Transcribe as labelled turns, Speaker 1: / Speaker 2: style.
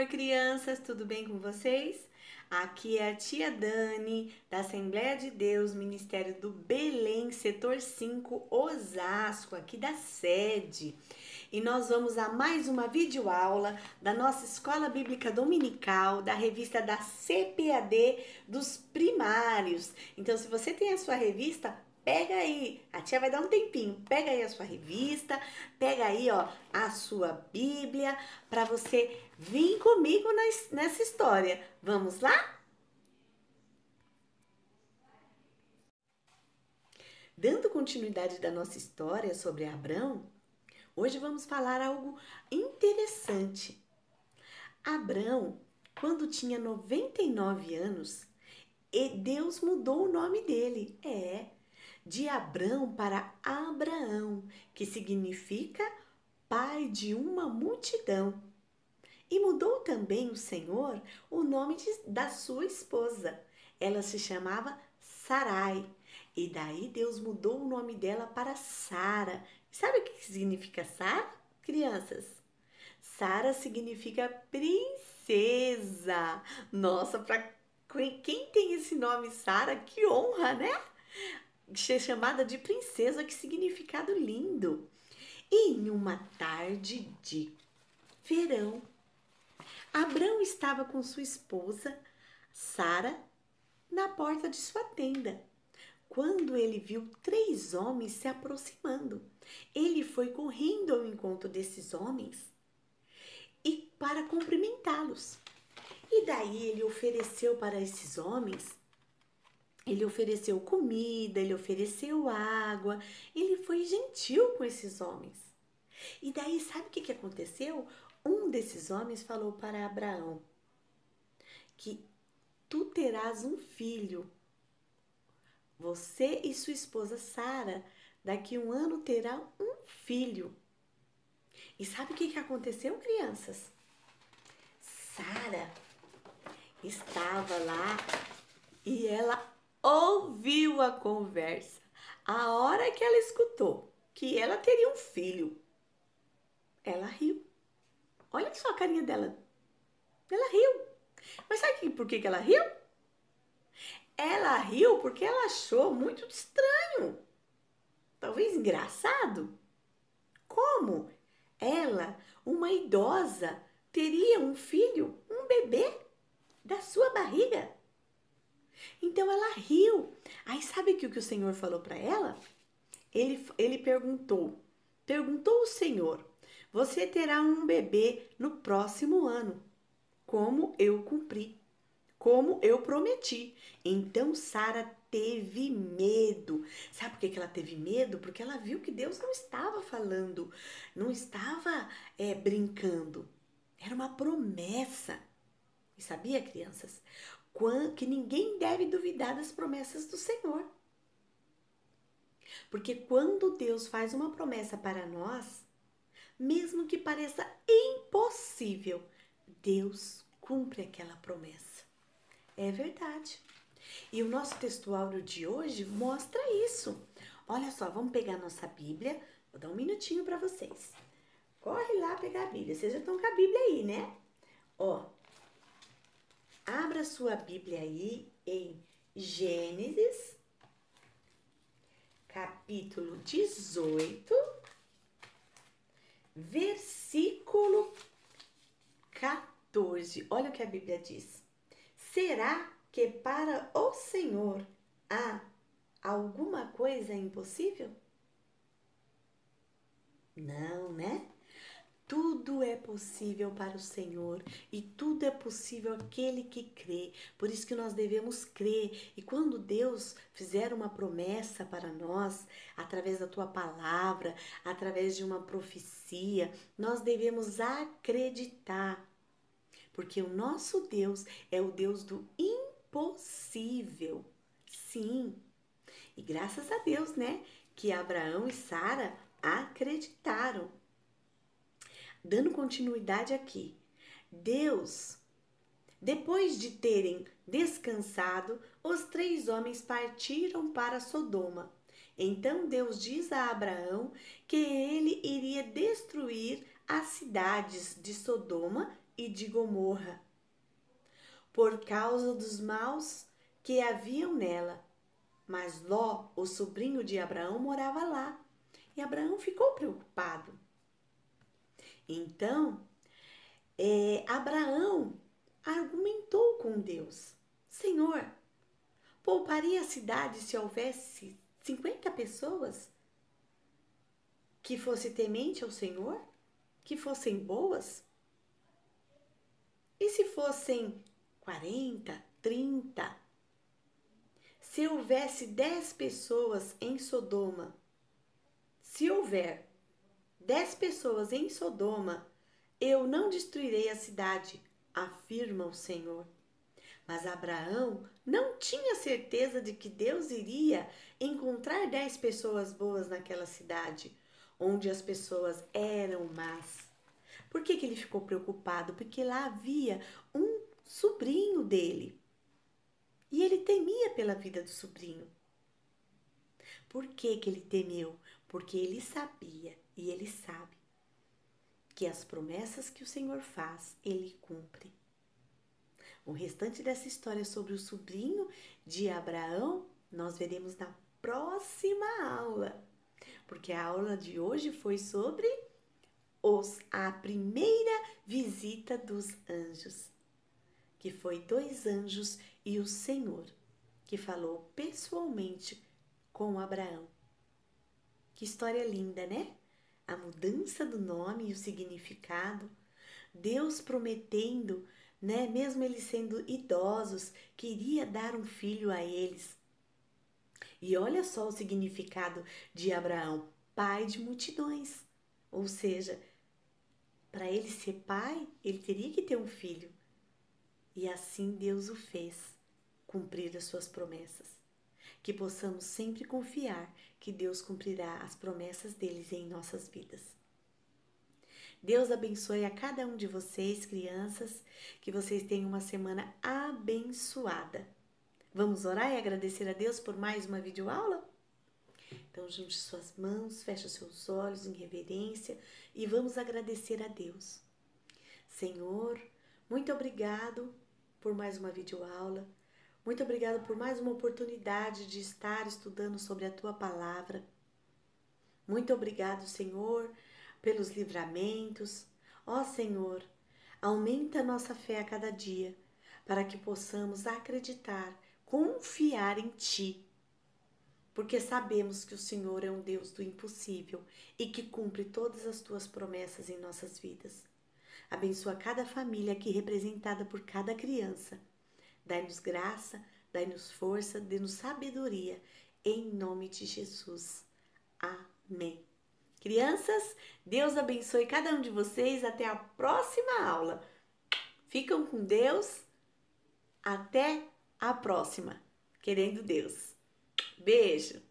Speaker 1: Oi, crianças, tudo bem com vocês? Aqui é a tia Dani, da Assembleia de Deus, Ministério do Belém, Setor 5, Osasco, aqui da sede. E nós vamos a mais uma videoaula da nossa Escola Bíblica Dominical, da revista da CPAD dos primários. Então, se você tem a sua revista, pega aí, a tia vai dar um tempinho, pega aí a sua revista, pega aí, ó, a sua Bíblia, para você vir comigo nessa história. Vamos lá? Dando continuidade da nossa história sobre Abrão, hoje vamos falar algo interessante. Abrão, quando tinha 99 anos, Deus mudou o nome dele. De Abrão para Abraão, que significa pai de uma multidão. E mudou também o Senhor o nome da sua esposa. Ela se chamava Sarai. E daí Deus mudou o nome dela para Sara. Sabe o que significa Sara, crianças? Sara significa princesa. Nossa, para quem tem esse nome Sara, que honra, né? Ser chamada de princesa, que significado lindo. E em uma tarde de verão, Abrão estava com sua esposa, Sara, na porta de sua tenda, quando ele viu 3 homens se aproximando. Ele foi correndo ao encontro desses homens e para cumprimentá-los. E daí ele ofereceu para esses homens, ele ofereceu comida, ele ofereceu água, ele foi gentil com esses homens. E daí sabe o que aconteceu? Um desses homens falou para Abraão que tu terás um filho. Você e sua esposa Sara, daqui a 1 ano terão um filho. E sabe o que aconteceu, crianças? Sara estava lá e ela ouviu a conversa. A hora que ela escutou que ela teria um filho, ela riu. Olha só a carinha dela. Ela riu. Mas sabe por que ela riu? Ela riu porque ela achou muito estranho. Talvez engraçado. Como ela, uma idosa, teria um filho, um bebê, da sua barriga? Então ela riu. Aí sabe o que o Senhor falou para ela? Ele perguntou o Senhor: você terá um bebê no próximo ano, como eu cumpri, como eu prometi. Então Sara teve medo. Sabe por que ela teve medo? Porque ela viu que Deus não estava falando, não estava brincando. Era uma promessa. E sabia, crianças, que ninguém deve duvidar das promessas do Senhor. Porque quando Deus faz uma promessa para nós, mesmo que pareça impossível, Deus cumpre aquela promessa. É verdade. E o nosso textuário de hoje mostra isso. Olha só, vamos pegar nossa Bíblia. Vou dar um minutinho para vocês. Corre lá pegar a Bíblia. Vocês já estão com a Bíblia aí, né? Ó, abra sua Bíblia aí em Gênesis, capítulo 18, versículo 14. Olha o que a Bíblia diz. Será que para o Senhor há alguma coisa impossível? Não, né? Tudo é possível para o Senhor e tudo é possível àquele que crê. Por isso que nós devemos crer. E quando Deus fizer uma promessa para nós, através da tua palavra, através de uma profecia, nós devemos acreditar. Porque o nosso Deus é o Deus do impossível. Sim. E graças a Deus, né, que Abraão e Sara acreditaram. Dando continuidade aqui, Deus, depois de terem descansado, os 3 homens partiram para Sodoma. Então Deus diz a Abraão que ele iria destruir as cidades de Sodoma e de Gomorra, por causa dos maus que haviam nela. Mas Ló, o sobrinho de Abraão, morava lá. E Abraão ficou preocupado. Então, Abraão argumentou com Deus: Senhor, pouparia a cidade se houvesse 50 pessoas que fossem temente ao Senhor? Que fossem boas? E se fossem 40, 30? Se houvesse 10 pessoas em Sodoma, se houver 10 pessoas em Sodoma, eu não destruirei a cidade, afirma o Senhor. Mas Abraão não tinha certeza de que Deus iria encontrar 10 pessoas boas naquela cidade, onde as pessoas eram más. Por que ele ficou preocupado? Porque lá havia um sobrinho dele. E ele temia pela vida do sobrinho. Por que ele temeu? Porque ele sabia e ele sabe que as promessas que o Senhor faz, ele cumpre. O restante dessa história sobre o sobrinho de Abraão, nós veremos na próxima aula. Porque a aula de hoje foi sobre a primeira visita dos anjos. Que foi 2 anjos e o Senhor, que falou pessoalmente com Abraão. Que história linda, né? A mudança do nome e o significado. Deus prometendo, né? Mesmo eles sendo idosos, queria dar um filho a eles. E olha só o significado de Abraão, pai de multidões. Ou seja, para ele ser pai, ele teria que ter um filho. E assim Deus o fez cumprir as suas promessas. Que possamos sempre confiar que Deus cumprirá as promessas deles em nossas vidas. Deus abençoe a cada um de vocês, crianças, que vocês tenham uma semana abençoada. Vamos orar e agradecer a Deus por mais uma videoaula? Então, junte suas mãos, feche seus olhos em reverência e vamos agradecer a Deus. Senhor, muito obrigado por mais uma videoaula. Muito obrigada por mais uma oportunidade de estar estudando sobre a Tua Palavra. Muito obrigado, Senhor, pelos livramentos. Ó Senhor, aumenta a nossa fé a cada dia, para que possamos acreditar, confiar em Ti. Porque sabemos que o Senhor é um Deus do impossível e que cumpre todas as Tuas promessas em nossas vidas. Abençoa cada família aqui representada por cada criança. Dai-nos graça, dai-nos força, dê-nos sabedoria, em nome de Jesus. Amém. Crianças, Deus abençoe cada um de vocês. Até a próxima aula. Ficam com Deus. Até a próxima. Querendo Deus. Beijo.